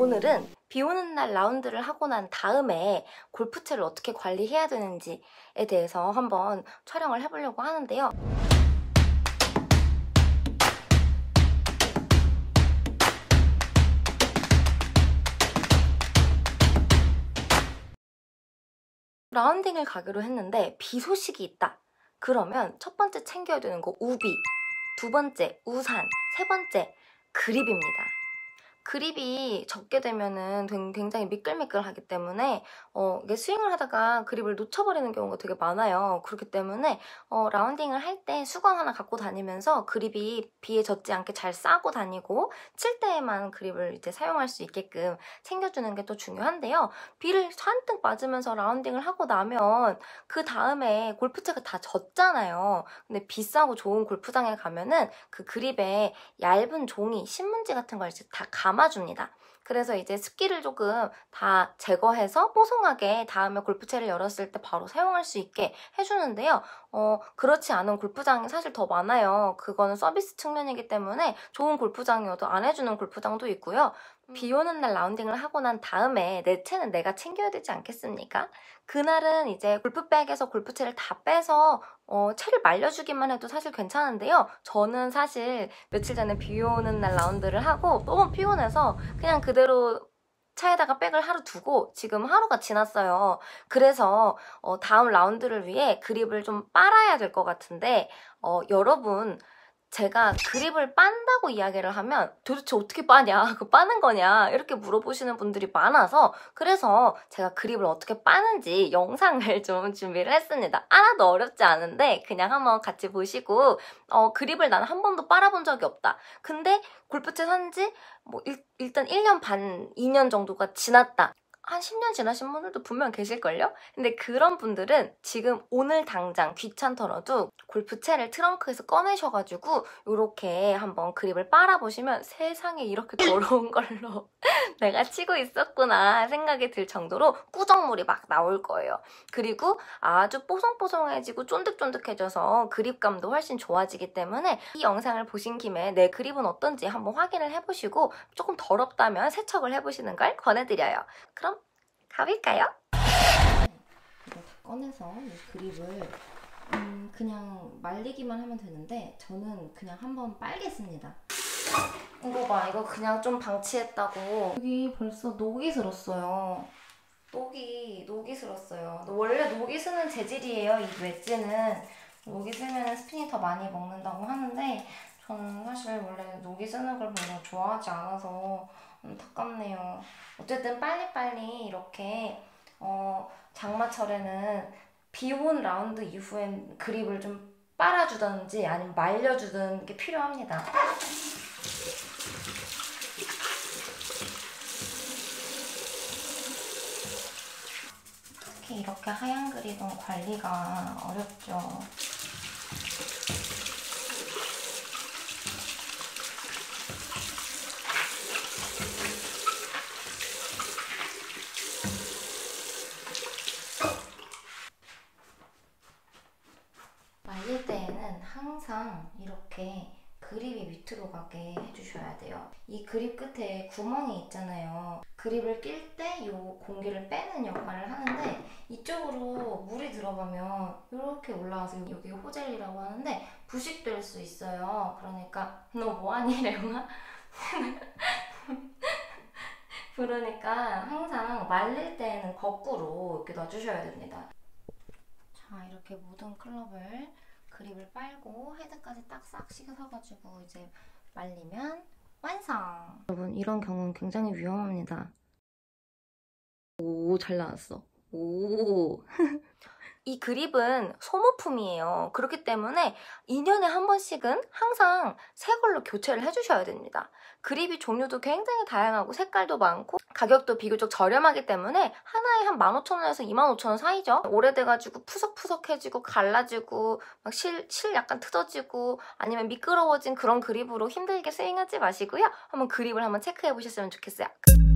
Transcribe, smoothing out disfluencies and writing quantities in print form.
오늘은 비 오는 날 라운드를 하고 난 다음에 골프채를 어떻게 관리해야 되는지에 대해서 한번 촬영을 해보려고 하는데요. 라운딩을 가기로 했는데 비 소식이 있다. 그러면 첫 번째 챙겨야 되는 거 우비, 두 번째 우산, 세 번째 그립입니다. 그립이 적게 되면은 굉장히 미끌미끌하기 때문에 이게 스윙을 하다가 그립을 놓쳐버리는 경우가 되게 많아요. 그렇기 때문에 라운딩을 할 때 수건 하나 갖고 다니면서 그립이 비에 젖지 않게 잘 싸고 다니고 칠 때에만 그립을 이제 사용할 수 있게끔 챙겨주는 게 또 중요한데요. 비를 잔뜩 맞으면서 라운딩을 하고 나면 그 다음에 골프채가 다 젖잖아요. 근데 비싸고 좋은 골프장에 가면은 그 그립에 얇은 종이, 신문지 같은 걸 이제 다 감아줍니다. 그래서 이제 습기를 조금 다 제거해서 뽀송하게 다음에 골프채를 열었을 때 바로 사용할 수 있게 해주는데요. 그렇지 않은 골프장이 사실 더 많아요. 그거는 서비스 측면이기 때문에 좋은 골프장이어도 안 해주는 골프장도 있고요. 비 오는 날 라운딩을 하고 난 다음에 내 채는 내가 챙겨야 되지 않겠습니까? 그날은 이제 골프백에서 골프채를 다 빼서 채를 말려주기만 해도 사실 괜찮은데요. 저는 사실 며칠 전에 비 오는 날 라운드를 하고 너무 피곤해서 그냥 그대로 차에다가 백을 하루 두고 지금 하루가 지났어요. 그래서 다음 라운드를 위해 그립을 좀 빨아야 될 것 같은데 여러분, 제가 그립을 빤다고 이야기를 하면 도대체 어떻게 빠냐, 그거 빠는 거냐 이렇게 물어보시는 분들이 많아서 그래서 제가 그립을 어떻게 빠는지 영상을 좀 준비를 했습니다. 하나도 어렵지 않은데 그냥 한번 같이 보시고 그립을 난 한 번도 빨아본 적이 없다. 근데 골프채 산지 일단 1년 반, 2년 정도가 지났다. 한 10년 지나신 분들도 분명 계실걸요? 근데 그런 분들은 지금 오늘 당장 귀찮더라도 골프채를 트렁크에서 꺼내셔가지고 이렇게 한번 그립을 빨아보시면 세상에 이렇게 더러운 걸로 내가 치고 있었구나 생각이 들 정도로 꾸정물이 막 나올 거예요. 그리고 아주 뽀송뽀송해지고 쫀득쫀득해져서 그립감도 훨씬 좋아지기 때문에 이 영상을 보신 김에 내 그립은 어떤지 한번 확인을 해보시고 조금 더럽다면 세척을 해보시는 걸 권해드려요. 그럼 가볼까요? 이거 다 꺼내서 이 그립을 그냥 말리기만 하면 되는데 저는 그냥 한번 빨겠습니다. 이거 봐, 이거 그냥 좀 방치했다고 여기 벌써 녹이 슬었어요. 녹이 슬었어요. 원래 녹이 스는 재질이에요. 이 웨지는 녹이 슬면 스핀이 더 많이 먹는다고 하는데 저는 사실 원래 녹이 스는 걸 별로 좋아하지 않아서 안타깝네요. 어쨌든 빨리빨리 이렇게 장마철에는 비 온 라운드 이후엔 그립을 좀 빨아주든지 아니면 말려주든 게 필요합니다. 특히 이렇게 하얀 그립은 관리가 어렵죠. 말릴 때에는 항상 이렇게 그립이 밑으로 가게 해주셔야 돼요. 이 그립 끝에 구멍이 있잖아요. 그립을 낄 때 이 공기를 빼는 역할을 하는데 이쪽으로 물이 들어가면 이렇게 올라와서 여기 호젤이라고 하는데 부식될 수 있어요. 그러니까 너 뭐하니 레옹아? 그러니까 항상 말릴 때에는 거꾸로 이렇게 놔주셔야 됩니다. 자, 이렇게 모든 클럽을 그립을 빨고 헤드까지 딱 싹 씻어가지고 이제 말리면 완성! 여러분, 이런 경우는 굉장히 위험합니다. 오, 잘 나왔어. 오. 이 그립은 소모품이에요. 그렇기 때문에 2년에 한 번씩은 항상 새 걸로 교체를 해주셔야 됩니다. 그립이 종류도 굉장히 다양하고 색깔도 많고 가격도 비교적 저렴하기 때문에 하나에 한 15,000원에서 25,000원 사이죠. 오래돼가지고 푸석푸석해지고 갈라지고 막 실 약간 뜯어지고 아니면 미끄러워진 그런 그립으로 힘들게 스윙하지 마시고요. 한번 그립을 한번 체크해 보셨으면 좋겠어요.